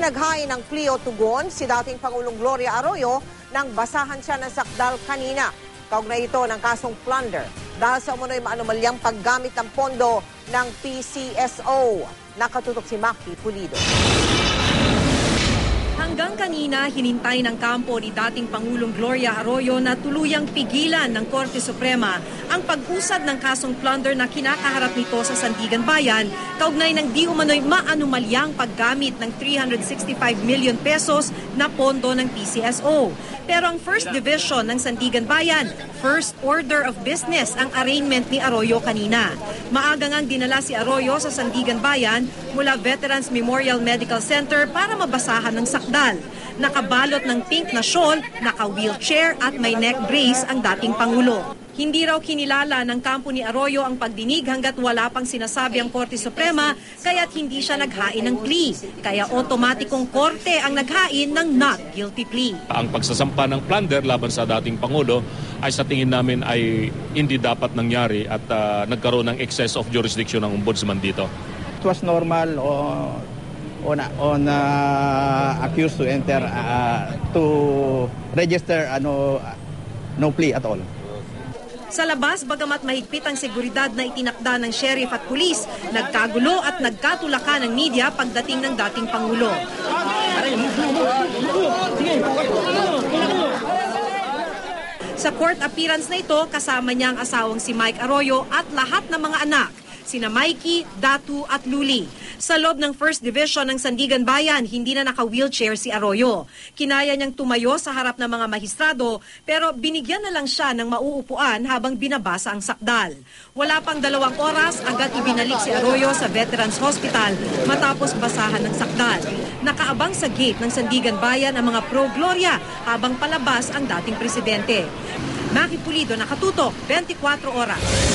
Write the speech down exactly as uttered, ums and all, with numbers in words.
naghain ng plea o tugon si dating Pangulong Gloria Arroyo nang basahan siya ng sakdal kanina. Kaugnay ito ng kasong plunder dahil sa umunoy maanumalyang paggamit ng pondo ng P C S O. Nakatutok si Maki Pulido. Hanggang kanina, hinintay ng kampo ni dating Pangulong Gloria Arroyo na tuluyang pigilan ng Korte Suprema ang pag-usad ng kasong plunder na kinakaharap nito sa Sandigan Bayan kaugnay ng di umano'y maanumalyang paggamit ng three hundred sixty-five million pesos na pondo ng P C S O. Pero ang First Division ng Sandigan Bayan, first order of business ang arraignment ni Arroyo kanina. Maaga ngang dinala si Arroyo sa Sandigan Bayan mula Veterans Memorial Medical Center para mabasahan ng sakdal. Nakabalot ng pink na shawl, naka-wheelchair at may neck brace ang dating Pangulo. Hindi raw kinilala ng kampo ni Arroyo ang pagdinig hanggat wala pang sinasabi ang Korte Suprema kaya't hindi siya naghain ng plea. Kaya otomatikong korte ang naghain ng not guilty plea. Ang pagsasampa ng plunder laban sa dating Pangulo ay sa tingin namin ay hindi dapat nangyari at uh, nagkaroon ng excess of jurisdiction ng ombudsman dito. It was normal uh, on, on uh, accused to enter, uh, to register uh, no, no plea at all. Sa labas, bagamat mahigpit ang seguridad na itinakda ng sheriff at pulis, nagkagulo at nagkatulakan ng media pagdating ng dating Pangulo. Sa court appearance na ito, kasama niya ang asawang si Mike Arroyo at lahat ng mga anak, sina Mikey, Datu at Luli. Sa loob ng First Division ng Sandigan Bayan, hindi na naka-wheelchair si Arroyo. Kinaya niyang tumayo sa harap ng mga mahistrado pero binigyan na lang siya ng mauupuan habang binabasa ang sakdal. Wala pang dalawang oras, agad ibinalik si Arroyo sa Veterans Hospital matapos basahan ng sakdal. Nakaabang sa gate ng Sandigan Bayan ang mga pro-Gloria habang palabas ang dating presidente. Maki Pulido, nakatutok, twenty-four oras.